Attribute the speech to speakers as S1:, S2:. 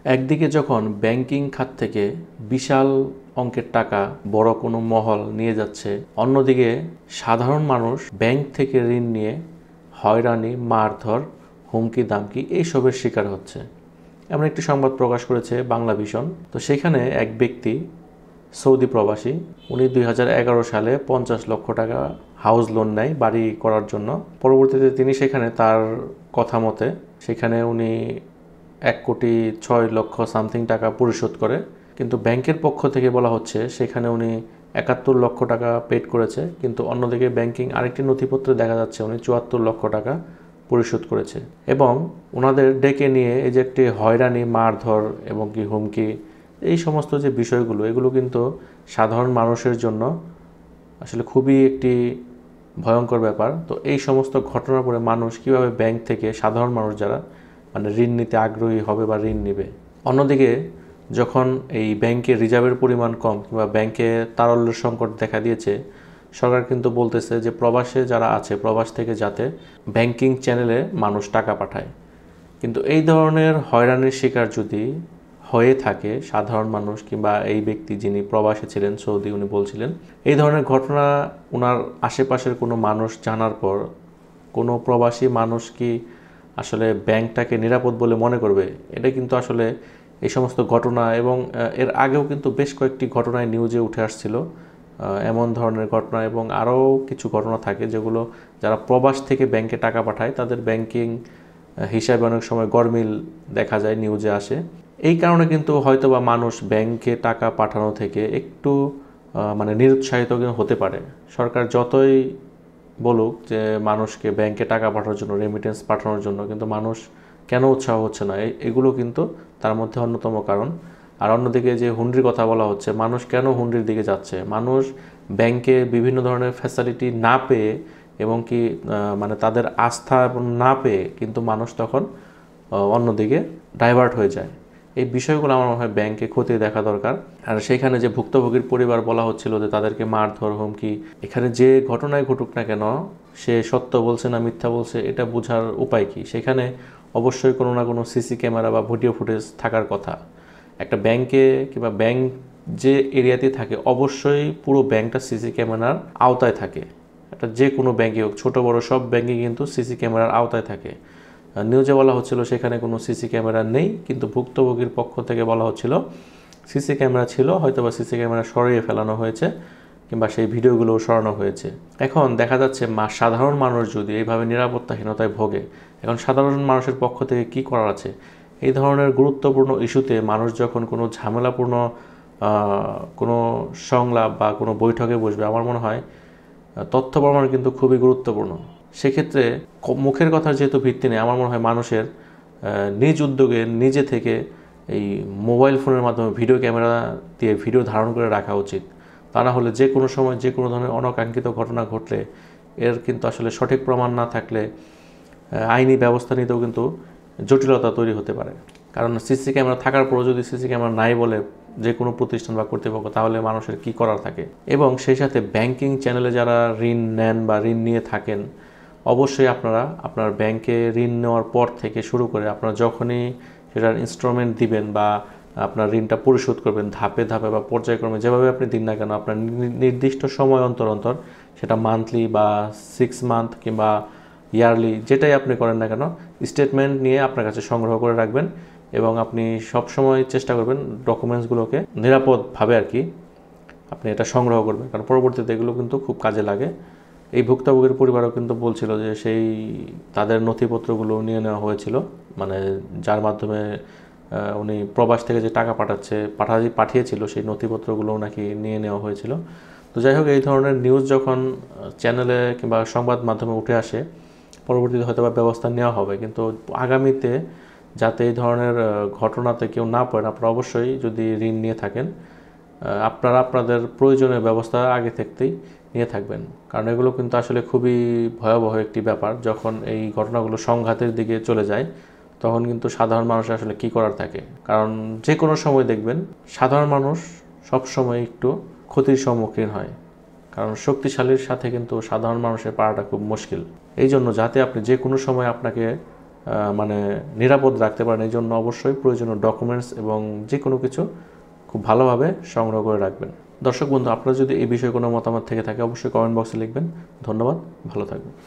S1: একদিকে যখন ব্যাংকিং খাত থেকে বিশাল অঙ্কের টাকা বড় কোনো মহল নিয়ে যাচ্ছে, অন্যদিকে সাধারণ মানুষ ব্যাংক থেকে ঋণ নিয়ে হয়রানি, মারধর, হুমকি দামকি এইসবের শিকার হচ্ছে। এমন একটি সংবাদ প্রকাশ করেছে বাংলা ভিশন। তো সেখানে এক ব্যক্তি সৌদি প্রবাসী, উনি 2011 সালে 50 লক্ষ টাকা হাউস লোন নেয় বাড়ি করার জন্য। পরবর্তীতে তিনি সেখানে তার কথা মতে সেখানে উনি 1,06,00,000 সামথিং টাকা পরিশোধ করে, কিন্তু ব্যাংকের পক্ষ থেকে বলা হচ্ছে সেখানে উনি 71 লক্ষ টাকা পেড করেছে, কিন্তু অন্যদিকে ব্যাংকিং আরেকটি নথিপত্রে দেখা যাচ্ছে উনি 74 লক্ষ টাকা পরিশোধ করেছে। এবং ওনাদের ডেকে নিয়ে এই যে একটি হয়রানি, মারধর এবং কি হুমকি, এই সমস্ত যে বিষয়গুলো, এগুলো কিন্তু সাধারণ মানুষের জন্য আসলে খুবই একটি ভয়ঙ্কর ব্যাপার। তো এই সমস্ত ঘটনার পরে মানুষ কিভাবে ব্যাংক থেকে, সাধারণ মানুষ যারা মানে ঋণ নিতে আগ্রহী হবে বা ঋণ নেবে। অন্যদিকে যখন এই ব্যাংকের রিজার্ভের পরিমাণ কম কিংবা ব্যাংকে তারল্যের সংকট দেখা দিয়েছে, সরকার কিন্তু বলতেছে যে প্রবাসে যারা আছে, প্রবাস থেকে যাতে ব্যাংকিং চ্যানেলে মানুষ টাকা পাঠায়। কিন্তু এই ধরনের হয়রানির শিকার যদি হয়ে থাকে সাধারণ মানুষ কিংবা এই ব্যক্তি যিনি প্রবাসে ছিলেন সৌদি, উনি বলছিলেন এই ধরনের ঘটনা ওনার আশেপাশের কোনো মানুষ জানার পর কোনো প্রবাসী মানুষ কি আসলে ব্যাংকটাকে নিরাপদ বলে মনে করবে? এটা কিন্তু আসলে এই সমস্ত ঘটনা এবং এর আগেও কিন্তু বেশ কয়েকটি ঘটনায় নিউজে উঠে আসছিল এমন ধরনের ঘটনা, এবং আরও কিছু ঘটনা থাকে যেগুলো যারা প্রবাস থেকে ব্যাংকে টাকা পাঠায় তাদের ব্যাংকিং হিসাবে অনেক সময় গরমিল দেখা যায়, নিউজে আসে। এই কারণে কিন্তু হয়তোবা মানুষ ব্যাংকে টাকা পাঠানো থেকে একটু মানে নিরুৎসাহিত হতে পারে। সরকার যতই বলুক যে মানুষকে ব্যাংকে টাকা পাঠানোর জন্য, রেমিটেন্স পাঠানোর জন্য, কিন্তু মানুষ কেন উৎসাহ হচ্ছে না, এগুলো কিন্তু তার মধ্যে অন্যতম কারণ। আর অন্যদিকে যে হুন্ডির কথা বলা হচ্ছে, মানুষ কেন হুন্ডির দিকে যাচ্ছে? মানুষ ব্যাংকে বিভিন্ন ধরনের ফ্যাসিলিটি না পেয়ে এবং কি মানে তাদের আস্থা না পেয়ে কিন্তু মানুষ তখন অন্যদিকে ডাইভার্ট হয়ে যায়। এই বিষয়গুলো আমার মনে হয় ব্যাংকে খতিয়ে দেখা দরকার। আর সেখানে যে ভুক্তভোগীর পরিবার বলা হচ্ছিল যে তাদেরকে মারধর, হুমকি, এখানে যে ঘটনায় ঘটুক না কেন সে সত্য বলছে না মিথ্যা বলছে এটা বোঝার উপায় কি? সেখানে অবশ্যই কোনো না কোনো সিসি ক্যামেরা বা ভিডিও ফুটেজ থাকার কথা। একটা ব্যাংকে কিংবা ব্যাংক যে এরিয়াতে থাকে অবশ্যই পুরো ব্যাংকটা সিসি ক্যামেরার আওতায় থাকে। এটা যে কোনো ব্যাংকে হোক, ছোটো বড়ো সব ব্যাংকে কিন্তু সিসি ক্যামেরার আওতায় থাকে। নিউজে বলা হচ্ছিল সেখানে কোনো সিসি ক্যামেরা নেই, কিন্তু ভুক্তভোগীর পক্ষ থেকে বলা হচ্ছিল সিসি ক্যামেরা ছিল, হয়তো বা সিসি ক্যামেরা সরিয়ে ফেলানো হয়েছে কিংবা সেই ভিডিওগুলোও সরানো হয়েছে। এখন দেখা যাচ্ছে সাধারণ মানুষ যদি এইভাবে নিরাপত্তাহীনতায় ভোগে, এখন সাধারণ মানুষের পক্ষ থেকে কি করার আছে? এই ধরনের গুরুত্বপূর্ণ ইস্যুতে মানুষ যখন কোনো ঝামেলাপূর্ণ কোনো সংলাপ বা কোনো বৈঠকে বসবে, আমার মনে হয় তথ্য প্রমাণ কিন্তু খুবই গুরুত্বপূর্ণ। সেক্ষেত্রে মুখের কথার যেহেতু ভিত্তি নেই, আমার মনে হয় মানুষের নিজ উদ্যোগে নিজে থেকে এই মোবাইল ফোনের মাধ্যমে ভিডিও ক্যামেরা দিয়ে ভিডিও ধারণ করে রাখা উচিত। তা না হলে যে কোনো সময় যে কোনো ধরনের অনাকাঙ্ক্ষিত ঘটনা ঘটলে এর কিন্তু আসলে সঠিক প্রমাণ না থাকলে আইনি ব্যবস্থা নিতেও কিন্তু জটিলতা তৈরি হতে পারে। কারণ সিসি ক্যামেরা থাকার পরও যদি সিসি ক্যামেরা নাই বলে যে কোনো প্রতিষ্ঠান বা কর্তৃপক্ষ, তাহলে মানুষের কি করার থাকে? এবং সেই সাথে ব্যাংকিং চ্যানেলে যারা ঋণ নেন বা ঋণ নিয়ে থাকেন, অবশ্যই আপনারা আপনার ব্যাংকে ঋণ নেওয়ার পর থেকে শুরু করে আপনারা যখনই সেটার ইনস্টলমেন্ট দিবেন বা আপনার ঋণটা পরিশোধ করবেন ধাপে ধাপে বা পর্যায়ক্রমে, যেভাবে আপনি দিন না কেন, আপনার নির্দিষ্ট সময় অন্তর অন্তর, সেটা মান্থলি বা 6 মান্থ কিংবা ইয়ারলি, যেটাই আপনি করেন না কেন, স্টেটমেন্ট নিয়ে আপনার কাছে সংগ্রহ করে রাখবেন এবং আপনি সবসময় চেষ্টা করবেন ডকুমেন্টসগুলোকে নিরাপদভাবে আর কি আপনি এটা সংগ্রহ করবেন, কারণ পরবর্তীতে এগুলো কিন্তু খুব কাজে লাগে। এই ভুক্তভোগীর পরিবারও কিন্তু বলছিল যে সেই তাদের নথিপত্রগুলো নিয়ে নেওয়া হয়েছিল, মানে যার মাধ্যমে উনি প্রবাস থেকে যে টাকা পাঠিয়েছিল সেই নথিপত্রগুলো নাকি নিয়ে নেওয়া হয়েছিল। তো যাই হোক, এই ধরনের নিউজ যখন চ্যানেলে কিংবা সংবাদ মাধ্যমে উঠে আসে, পরবর্তীতে হয়তো বা ব্যবস্থা নেওয়া হবে, কিন্তু আগামীতে যাতে এই ধরনের ঘটনাতে কেউ না পড়েন, আপনারা অবশ্যই যদি ঋণ নিয়ে থাকেন আপনারা আপনাদের প্রয়োজনীয় ব্যবস্থা আগে থাকতেই নিয়ে থাকবেন। কারণ এগুলো কিন্তু আসলে খুবই ভয়াবহ একটি ব্যাপার। যখন এই ঘটনাগুলো সংঘাতের দিকে চলে যায় তখন কিন্তু সাধারণ মানুষের আসলে কী করার থাকে। কারণ যে কোনো সময় দেখবেন সাধারণ মানুষ সবসময় একটু ক্ষতির সম্মুখীন হয়, কারণ শক্তিশালীর সাথে কিন্তু সাধারণ মানুষের পারাটা খুব মুশকিল। এই জন্য যাতে আপনি যে কোনো সময় আপনাকে মানে নিরাপদ রাখতে পারেন। এই জন্য অবশ্যই প্রয়োজনীয় ডকুমেন্টস এবং যে কোনো কিছু খুব ভালোভাবে সংগ্রহ করে রাখবেন। দর্শক বন্ধু, আপনারা যদি এই বিষয়ে কোনো মতামত থেকে থাকে অবশ্যই কমেন্ট বক্সে লিখবেন। ধন্যবাদ, ভালো থাকবেন।